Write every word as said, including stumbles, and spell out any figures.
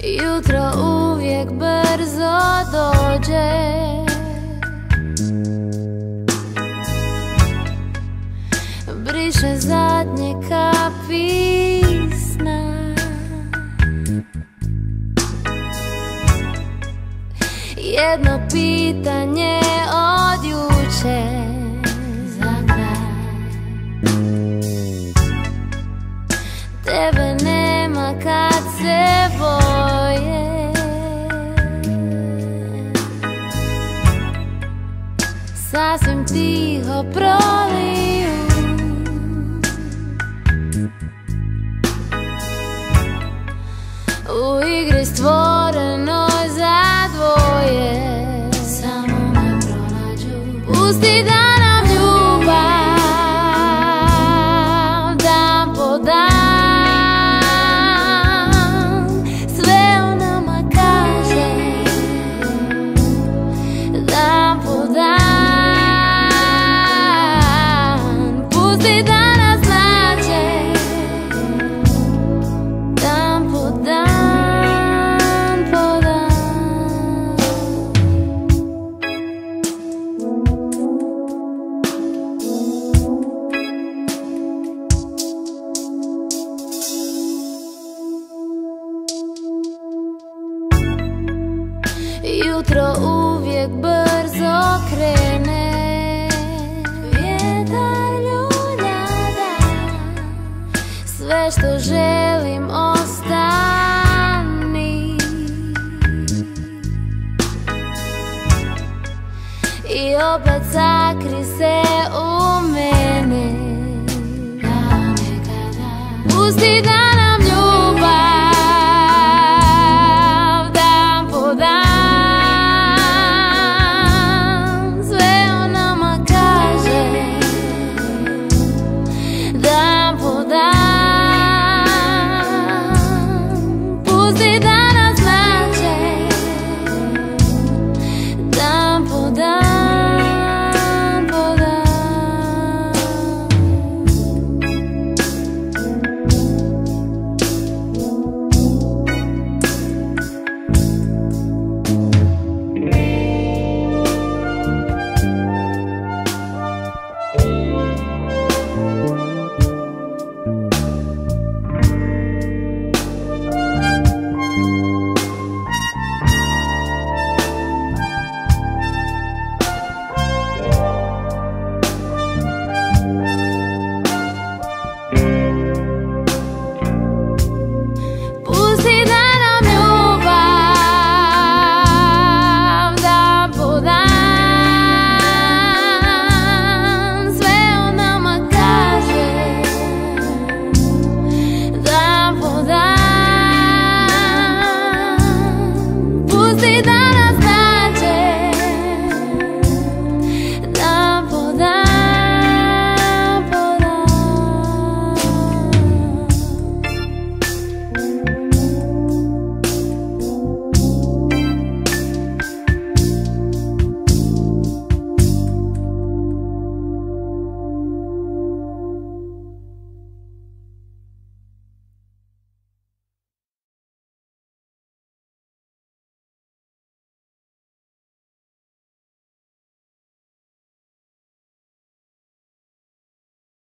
Jutro uvijek brzo dođe, briše zadnje kapi sna. Jedno pitanje od juče za kraj. Tebe nema kad se boje, sasvim tiho proliju. U igri stvorenoj za dvoje, samo me pronađu. Pusti da nam ljubav dan po dan sve o nama kaže, dan po dan. Pusti da nas nađe, dan po dan. Jutro uvijek brzo krene, vjetar ljulja dan. Sve što želim ostani, i opet sam